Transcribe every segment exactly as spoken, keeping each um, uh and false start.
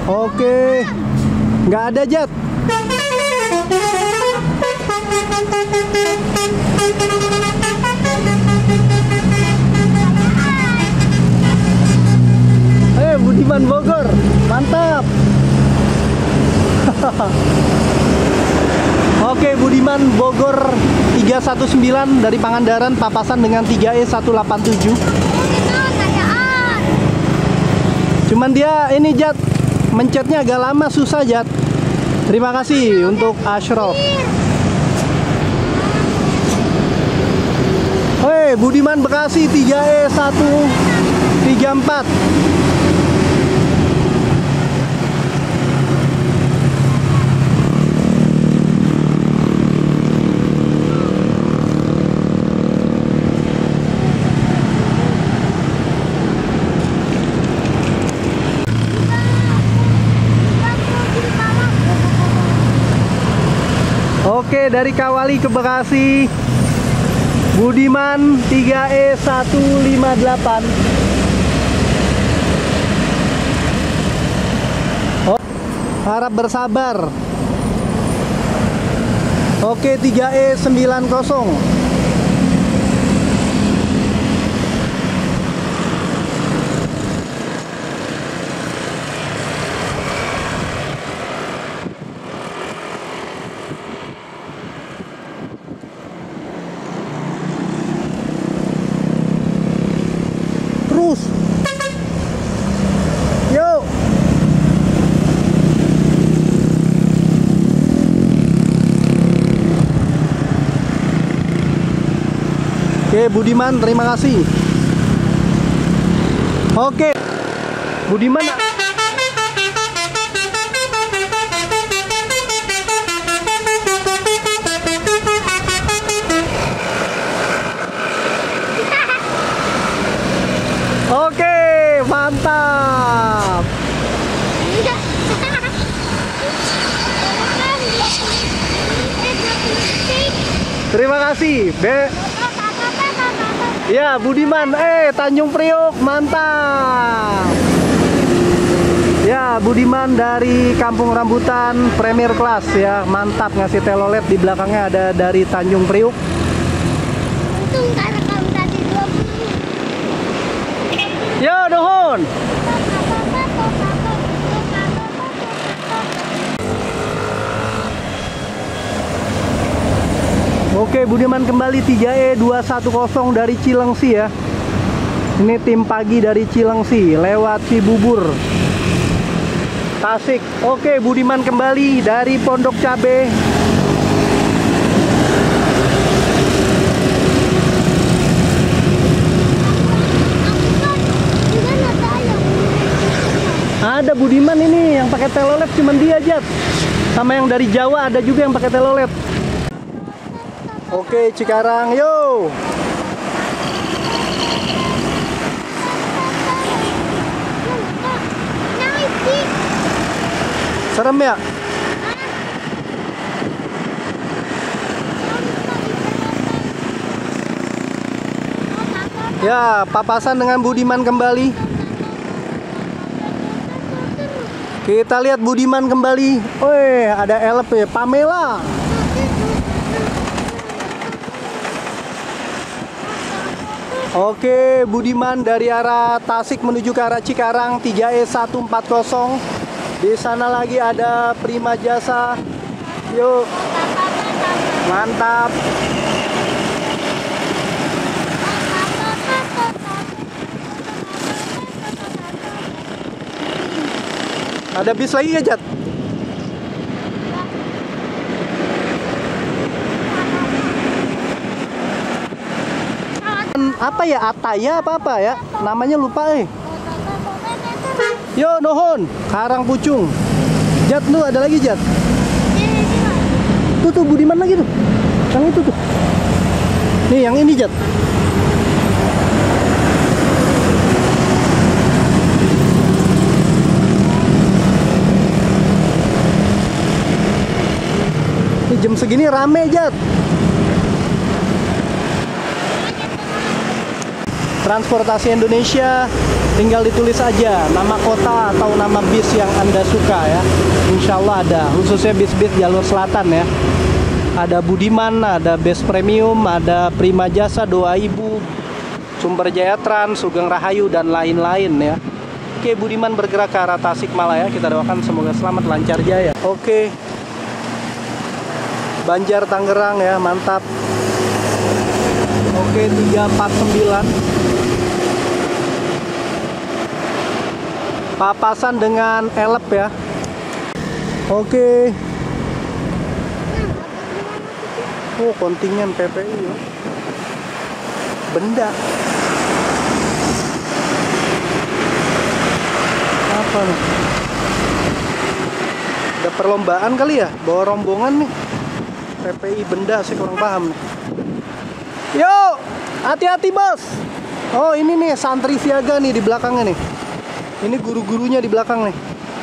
Oke, nggak ada Jat. Eh, Budiman Bogor, mantap. Oke, Budiman Bogor tiga satu sembilan dari Pangandaran papasan dengan tiga E satu delapan tujuh. Cuman dia ini Jat, mencetnya agak lama, susah Jat. Terima kasih untuk Ashraf. Hei, Budiman Bekasi tiga E satu tiga empat. Oke, dari Kawali ke Bekasi, Budiman tiga E satu lima delapan. Oh, harap bersabar. Oke, tiga E sembilan nol. Terus. Yuk. Oke, Budiman, terima kasih. Oke. Budiman. Oke, mantap. Terima kasih, Be. Ya, Budiman, eh Tanjung Priok, mantap. Ya, Budiman dari Kampung Rambutan Premier Class ya, mantap ngasih telolet di belakangnya ada dari Tanjung Priok. Untung karena kamu tadi dua puluh. Yo, dohon. Oke, Budiman kembali tiga E dua satu nol dari Cilengsi ya. Ini tim pagi dari Cilengsi lewat Cibubur, Tasik. Oke, Budiman kembali dari Pondok Cabe. Ada Budiman ini yang pakai telolet cuman dia Jat. Sama yang dari Jawa ada juga yang pakai telolet. Oke, Cikarang, yo. Serem ya? Ya, papasan dengan Budiman kembali. Kita lihat Budiman kembali. Wih, ada elep ya, Pamela. Oke, Budiman dari arah Tasik menuju ke arah Cikarang tiga E satu empat nol. Di sana lagi ada Prima Jasa. Yuk. Mantap. Ada bis lagi ya, Jat? Apa ya, Ataya apa apa ya namanya, lupa eh. Yo, nohon Karang Pucung. Jat, lu ada lagi Jat? Tuh tuh Budiman lagi tuh, yang itu tuh. Nih yang ini Jat. Ini jam segini rame Jat. Transportasi Indonesia tinggal ditulis aja nama kota atau nama bis yang Anda suka ya. Insya Allah ada, khususnya bis-bis jalur selatan ya. Ada Budiman, ada Best Premium, ada Prima Jasa, Doa Ibu, Sumber Jaya Trans, Sugeng Rahayu, dan lain-lain ya. Oke, Budiman bergerak ke arah Tasikmalaya. Kita doakan semoga selamat lancar jaya. Oke, Banjar Tangerang ya, mantap. Oke, tiga empat sembilan. Papasan dengan Elep ya. Oke. Oh, kontingen P P I ya. Benda. Apa nih? Ada perlombaan kali ya? Bawa rombongan nih. P P I benda, saya kurang paham nih. Yuk, hati-hati bos. Oh, ini nih santri siaga nih di belakangnya nih. Ini guru-gurunya di belakang nih.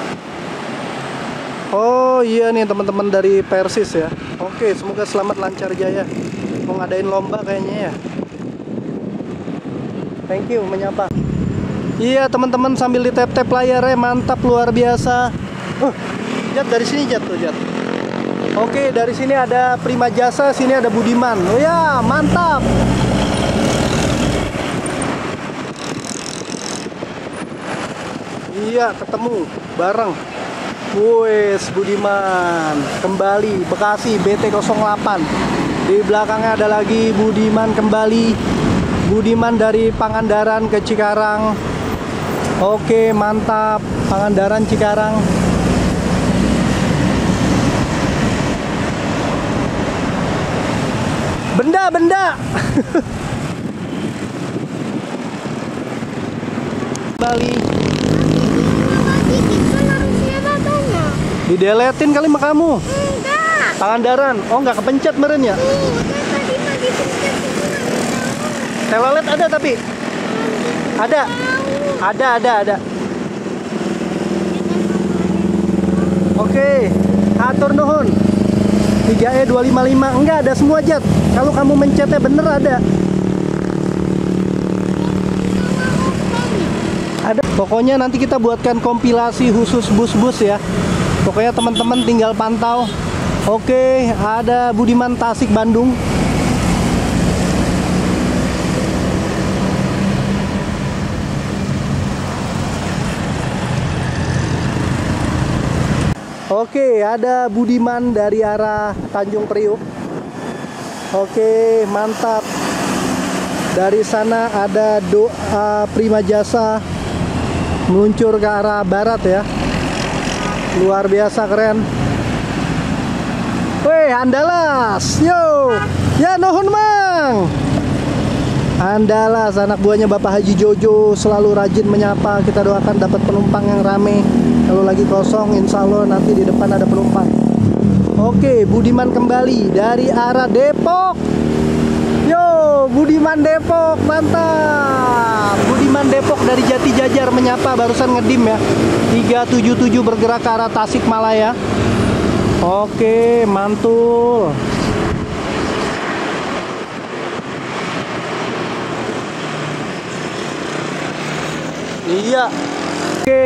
Oh iya nih teman-teman dari Persis ya. Oke, semoga selamat lancar jaya. Mau ngadain lomba kayaknya ya. Thank you menyapa. Iya teman-teman, sambil di tap-tap layarnya, mantap luar biasa. Uh, Jat dari sini Jat tuh Jat. Oke, dari sini ada Prima Jasa, sini ada Budiman. Oh ya, mantap. Iya, ketemu bareng. Wes, Budiman kembali Bekasi B T nol delapan. Di belakangnya ada lagi Budiman kembali. Budiman dari Pangandaran ke Cikarang. Oke, mantap. Pangandaran Cikarang. Benda-benda. Bali. Dideletin kali sama kamu. Enggak. Pangandaran. Oh, nggak kepencet meren ya? Telolet ada tapi. Ada. Ada, ada, ada. Oke. Atur nuhun. tiga E dua lima lima. Enggak, ada semua Jat. Kalau kamu mencetnya bener ada. Ada. Pokoknya nanti kita buatkan kompilasi khusus bus-bus ya. Pokoknya teman-teman tinggal pantau. Oke, ada Budiman Tasik Bandung. Oke, ada Budiman dari arah Tanjung Priuk. Oke, mantap. Dari sana ada Doa Prima Jasa meluncur ke arah barat ya. Luar biasa keren. Weh, Andalas. Yo. Ya nuhun Mang. Andalas, anak buahnya Bapak Haji Jojo, selalu rajin menyapa. Kita doakan dapat penumpang yang rame. Kalau lagi kosong, insya Allah nanti di depan ada penumpang. Oke, Budiman kembali dari arah Depok. Yo, Budiman Depok, mantap. Budiman Depok dari Jati Jajar menyapa, barusan ngedim ya. tiga tujuh tujuh bergerak ke arah Tasikmalaya. Oke, mantul. Iya. Oke.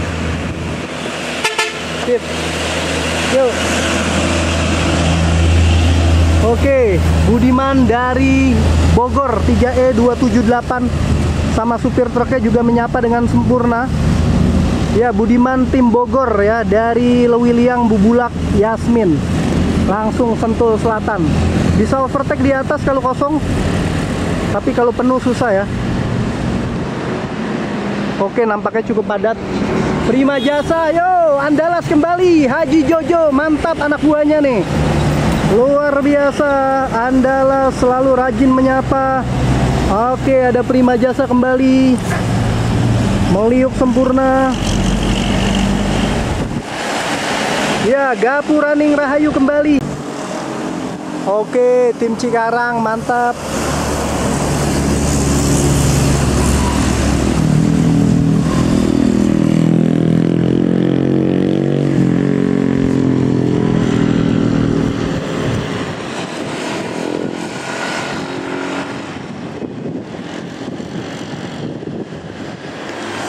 Sip. Yuk. Oke, Budiman dari Bogor tiga E dua tujuh delapan sama supir truknya juga menyapa dengan sempurna. Ya, Budiman tim Bogor ya, dari Lewiliang Bubulak Yasmin. Langsung Sentul Selatan. Bisa overtake di atas kalau kosong. Tapi kalau penuh susah ya. Oke, nampaknya cukup padat. Prima Jasa, yo, Andalas kembali. Haji Jojo, mantap anak buahnya nih. Luar biasa, Andalas selalu rajin menyapa. Oke, ada Prima Jasa kembali. Meliuk sempurna. Ya, Gapuraning Rahayu kembali. Oke, tim Cikarang mantap.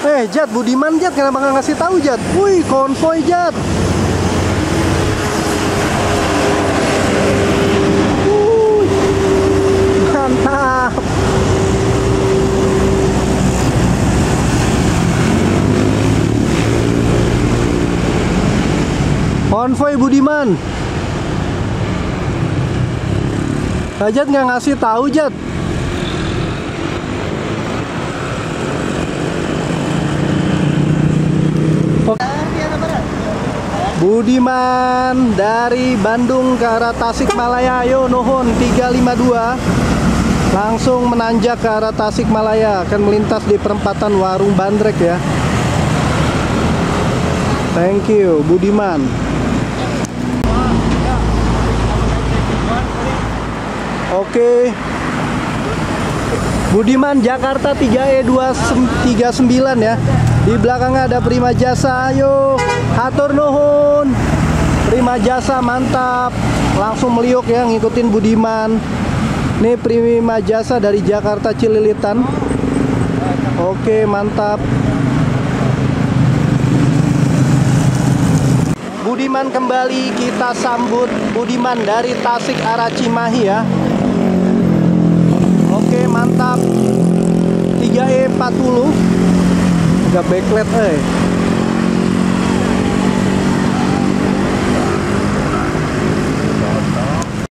Eh Jat, Budiman Jat, kenapa nggak ngasih tahu Jat? Wih, konvoy Jat. Wuih, mantap. Konvoy Budiman. Nah, Jat nggak ngasih tahu Jat. Budiman dari Bandung ke arah Tasikmalaya, ayo nuhun tiga lima dua langsung menanjak ke arah Tasikmalaya, akan melintas di perempatan Warung Bandrek ya. Thank you Budiman. Oke, Budiman Jakarta tiga E dua tiga sembilan ya. Di belakangnya ada Prima Jasa, ayo hatur nuhun. Prima Jasa mantap, langsung meliuk ya ngikutin Budiman. Ini Prima Jasa dari Jakarta Cililitan. Oke mantap. Budiman kembali, kita sambut Budiman dari Tasik arah Cimahi ya. Oke mantap. tiga E empat puluh. Agak backlight eh.